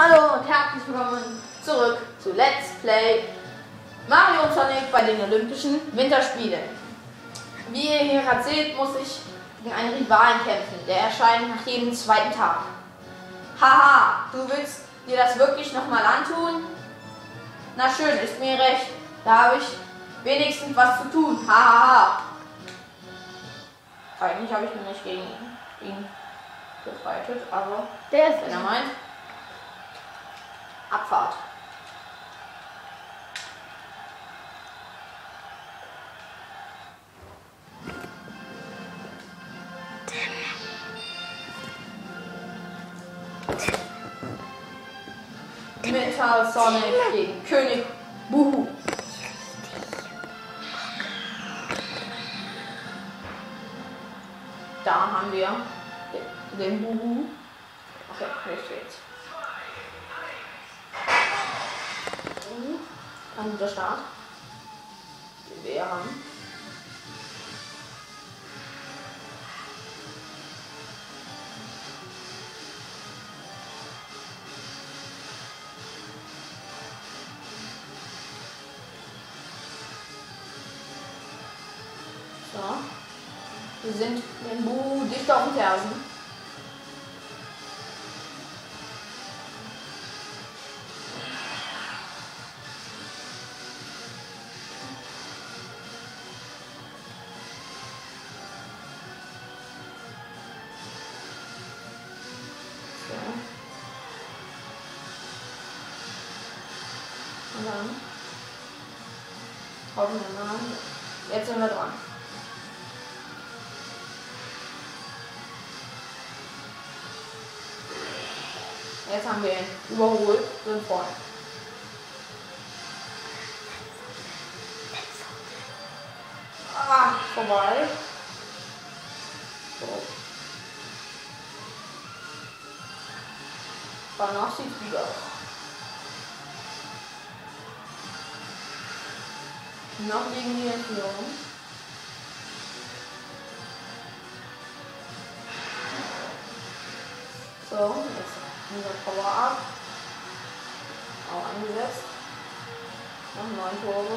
Hallo und herzlich willkommen zurück zu Let's Play Mario und Sonic bei den Olympischen Winterspielen. Wie ihr hier gerade seht, muss ich gegen einen Rivalen kämpfen. Der erscheint nach jedem zweiten Tag. Haha, du willst dir das wirklich nochmal antun? Na schön, ist mir recht. Da habe ich wenigstens was zu tun. Hahaha. Eigentlich habe ich mich nicht gegen ihn gefreitet, aber der ist, wenn er meint, Abfahrt. Metal Sonic gegen König Buhu. Da haben wir den Buhu. Okay, nicht jetzt. Ein guter Start, den wir hier haben. So. Wir sind den Buhu dicht auf den Fersen. Und dann hoffen wir mal. Jetzt sind wir dran. Jetzt haben wir ihn überholt, sind vorne. Ah, vorbei. So. Danach sieht es gut aus. Noch liegen wir in Führung. So, jetzt unser Power-Up. Auch eingesetzt. Noch 9 Tore.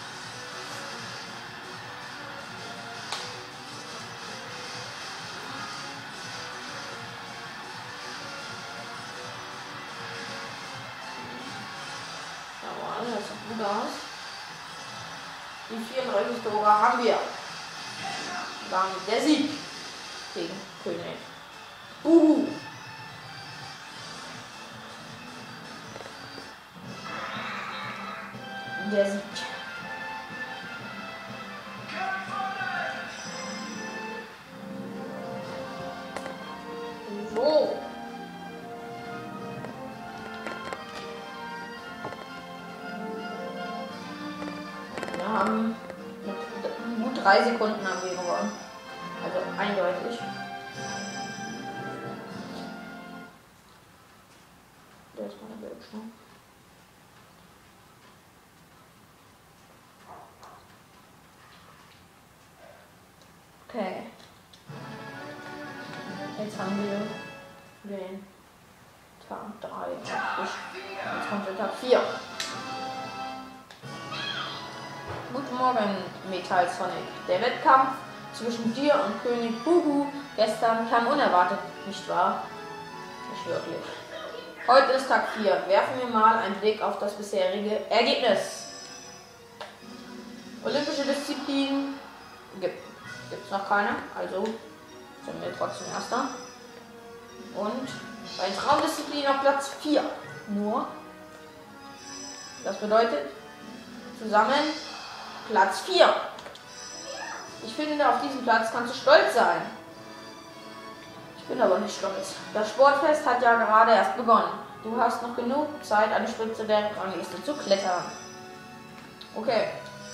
Jawohl, das sieht gut aus. Die 34 Tore haben wir. Damit der Sieg gegen König Buhu. Der Sieg. So. Wir haben mit gut 3 Sekunden haben wir gewonnen. Also eindeutig. Der ist meine Bildschirm. Okay. Jetzt haben wir den Tag 3. Jetzt kommt der Tag 4. Guten Morgen, Metal Sonic. Der Wettkampf zwischen dir und König Buhu gestern kam unerwartet, nicht wahr? Nicht wirklich. Heute ist Tag 4. Werfen wir mal einen Blick auf das bisherige Ergebnis. Olympische Disziplinen gibt es noch keine, also sind wir trotzdem Erster. Und bei den Traumdisziplinen auf Platz 4. Nur, das bedeutet zusammen Platz 4. Ich finde, auf diesem Platz kannst du stolz sein. Ich bin aber nicht stolz. Das Sportfest hat ja gerade erst begonnen. Du hast noch genug Zeit, an die Spitze der Rangliste zu klettern. Okay.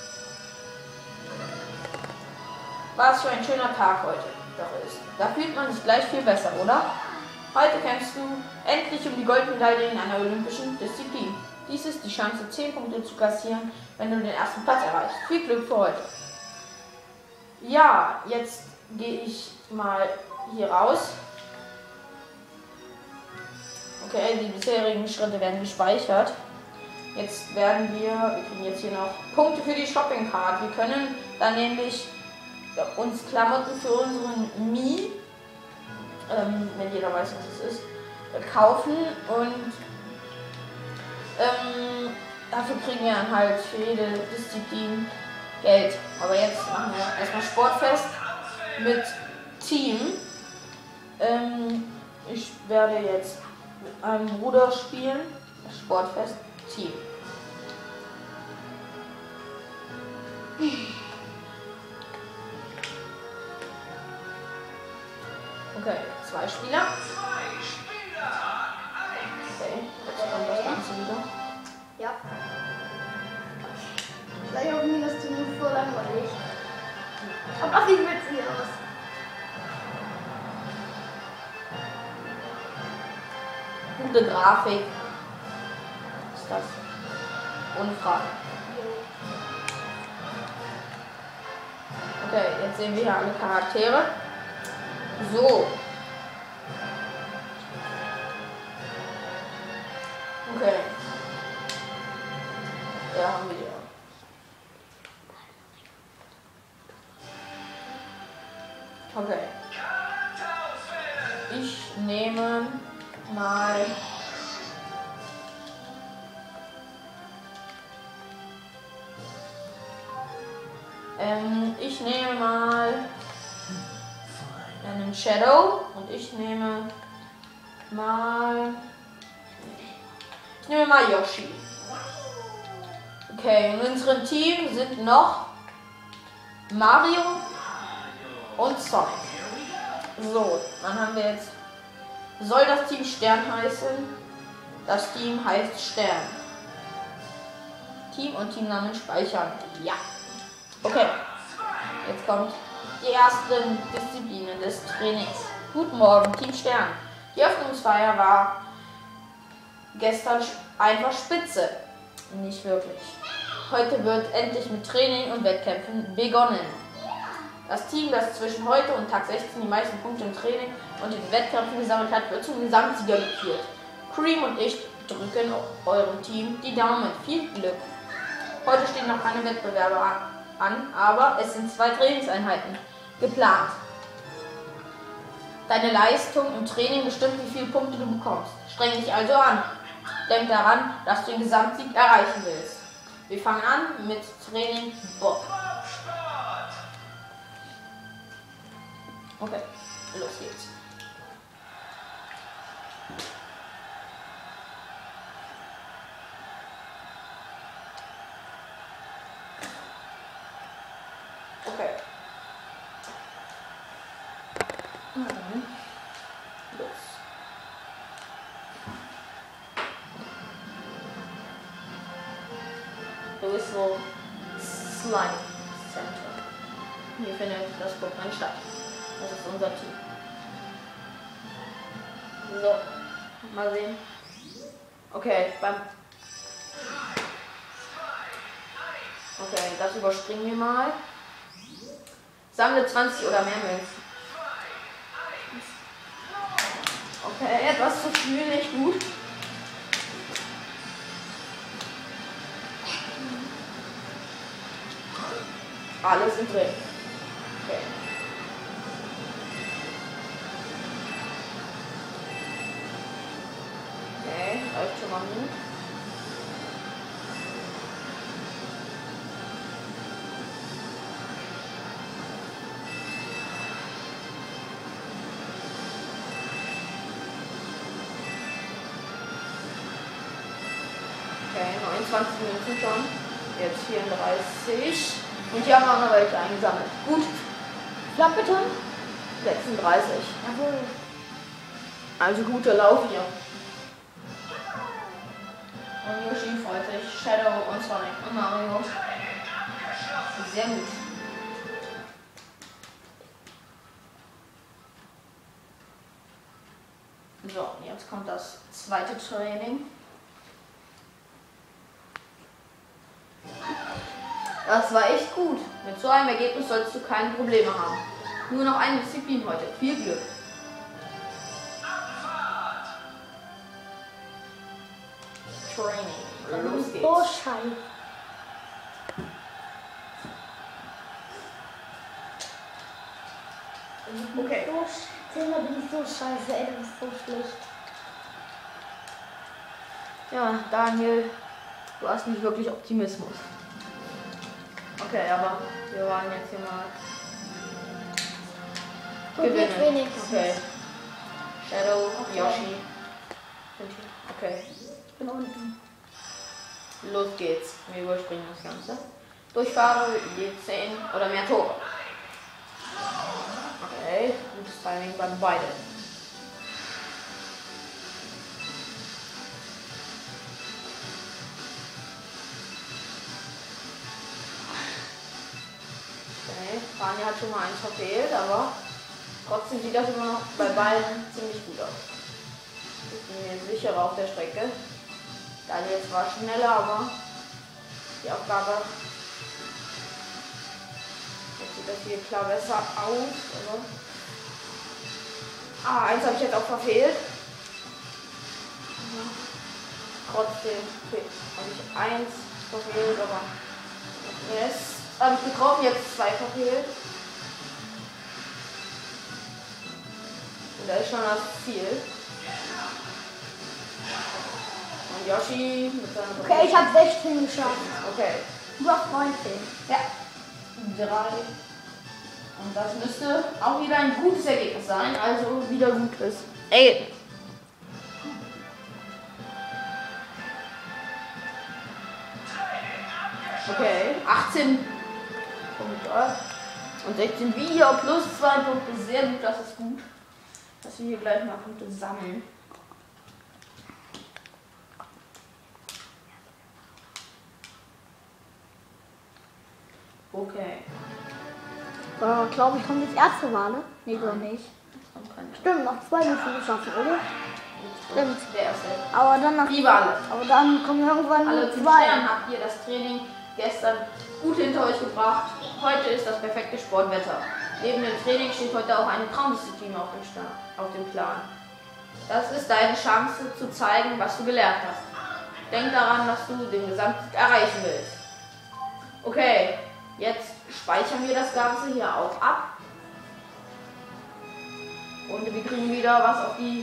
Was für ein schöner Tag heute doch ist. Da fühlt man sich gleich viel besser, oder? Heute kämpfst du endlich um die Goldmedaille in einer olympischen Disziplin. Dies ist die Chance, 10 Punkte zu kassieren, wenn du den ersten Platz erreichst. Viel Glück für heute. Ja, jetzt gehe ich mal hier raus. Okay, die bisherigen Schritte werden gespeichert. Jetzt werden wir kriegen jetzt hier noch Punkte für die Shopping Card. Wir können dann nämlich uns Klamotten für unseren Mi, wenn jeder weiß, was es ist, kaufen und dafür kriegen wir dann halt für jede Disziplin Geld. Aber jetzt machen wir erstmal Sportfest mit Team. Ich werde jetzt mit einem Bruder spielen. Sportfest Team. Okay, 2 Spieler. Okay, jetzt kommt das Ganze wieder. Ja. Vielleicht auch mir das Turnier voll langweilig. Aber wie witzig aus. Gute Grafik. Was ist das? Ohne Frage. Okay, jetzt sehen wir hier alle Charaktere. So. Okay. Ja, haben wir. Okay. Ich nehme mal einen Shadow und ich nehme mal Yoshi. Okay, in unserem Team sind noch Mario und Sonic. So, dann haben wir jetzt. Soll das Team Stern heißen? Das Team heißt Stern. Team und Teamnamen speichern. Ja. Okay. Jetzt kommt die ersten Disziplinen des Trainings. Guten Morgen, Team Stern. Die Öffnungsfeier war gestern einfach spitze. Nicht wirklich. Heute wird endlich mit Training und Wettkämpfen begonnen. Das Team, das zwischen heute und Tag 16 die meisten Punkte im Training und in den Wettkämpfen gesammelt hat, wird zum Gesamtsieger gekürt. Cream und ich drücken eurem Team die Daumen. Viel Glück. Heute stehen noch keine Wettbewerbe an, aber es sind 2 Trainingseinheiten geplant. Deine Leistung im Training bestimmt, wie viele Punkte du bekommst. Streng dich also an. Denk daran, dass du den Gesamtsieg erreichen willst. Wir fangen an mit Training Bob. Okay, los geht's. Okay. Los. Bristol Slime Center. Hier findet das Programm statt. Das ist unser Team. So, mal sehen. Okay, okay, das überspringen wir mal. Sammle 20 oder mehr Münzen. Okay, etwas zu viel, nicht gut. Alles sind drin. Okay. Okay, läuft schon mal gut. Okay, 29 Minuten schon. Jetzt 34. Und hier haben wir auch noch welche eingesammelt. Gut. Klapp bitte. 36. Jawohl. Also guter Lauf hier. Und Yoshi freut sich. Shadow und Sonic und Mario. Sehr gut. So, jetzt kommt das zweite Training. Das war echt gut. Mit so einem Ergebnis solltest du keine Probleme haben. Nur noch eine Disziplin heute. Viel Glück. Training. Los geht's. Oh, scheiße. Okay. Zehnmal bin ich so scheiße, ey, das ist so schlecht. Ja, Daniel, du hast nicht wirklich Optimismus. Okay, aber wir wollen jetzt hier mal Probiert gewinnen. wenigstens. Okay. Shadow, Okay. Yoshi. Okay, Ich bin unten. los geht's. Wir überspringen das Ganze. Durchfahre je 10 oder mehr Tore. Okay, gutes Timing bei beiden. Okay, Rani hat schon mal eins verfehlt, aber trotzdem sieht das immer noch bei beiden ziemlich gut aus. Ich bin mir sicherer auf der Strecke. Daniel jetzt war schneller, aber die Aufgabe. Jetzt sieht das hier klar besser aus. Aber eins habe ich jetzt auch verfehlt. Trotzdem habe ich eins verfehlt, aber jetzt habe ich getroffen, jetzt 2 verfehlt. Und da ist schon das Ziel. Und Yoshi mit seinem... Okay, ich habe 16 geschafft. Okay. Du hast 19. Ja. 3. Und das müsste auch wieder ein gutes Ergebnis sein. Also wieder gutes Ergebnis. Okay. 18 Punkte. Und 16 wieder plus 2 Punkte. Sehr gut, das ist gut. Dass wir hier gleich mal Punkte sammeln. Okay. Ich glaube, ich komme das erste Mal, ne? Nee, doch nicht. Stimmt, noch 2 müssen wir schaffen, oder? Stimmt. Der erste. Aber dann nach. Liebe alle. Aber dann kommen irgendwann Alle nur 5 2. Sterne habt ihr das Training gestern gut hinter euch gebracht. Heute ist das perfekte Sportwetter. Neben dem Training steht heute auch eine Traumdisziplin auf dem Plan. Das ist deine Chance zu zeigen, was du gelernt hast. Denk daran, dass du den Gesamtsieg erreichen willst. Okay, jetzt speichern wir das Ganze hier auch ab. Und wir kriegen wieder was auf die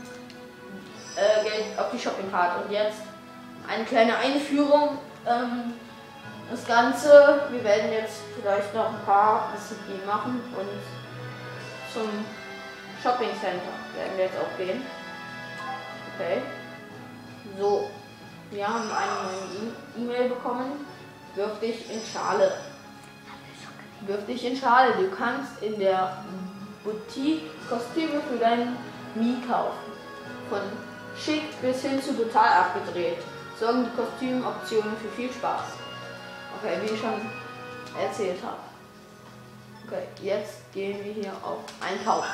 Geld auf die Shoppingkarte. Und jetzt eine kleine Einführung. Das Ganze, wir werden jetzt vielleicht noch ein paar Disziplinen machen und zum Shopping Center werden wir jetzt auch gehen. Okay. So, wir haben eine neue E-Mail bekommen. Wirf dich in Schale. Wirf dich in Schale. Du kannst in der Boutique Kostüme für deinen Mii kaufen. Von schick bis hin zu total abgedreht. Sorgen die Kostümoptionen für viel Spaß. Okay, wie ich schon erzählt habe. Okay, jetzt gehen wir hier auf Einkaufen.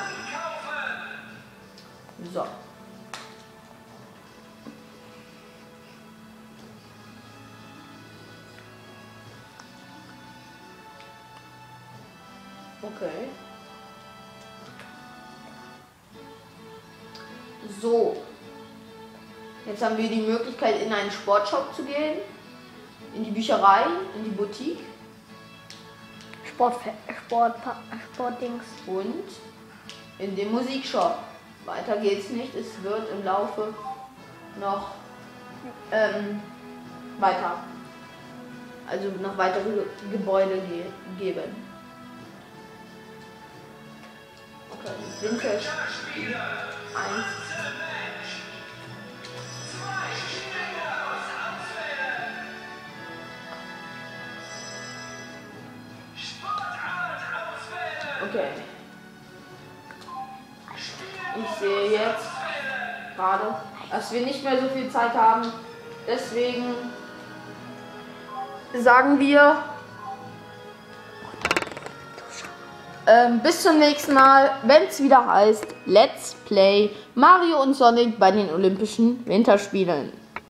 So. Okay. So. Jetzt haben wir die Möglichkeit, in einen Sportshop zu gehen. In die Bücherei, in die Boutique. Sportdings. Und in den Musikshop. Weiter geht's nicht. Es wird im Laufe noch weiter. Also noch weitere Gebäude geben. Okay, Vintage 1. Okay. Ich sehe jetzt gerade, dass wir nicht mehr so viel Zeit haben. Deswegen sagen wir bis zum nächsten Mal, wenn es wieder heißt Let's Play Mario und Sonic bei den Olympischen Winterspielen.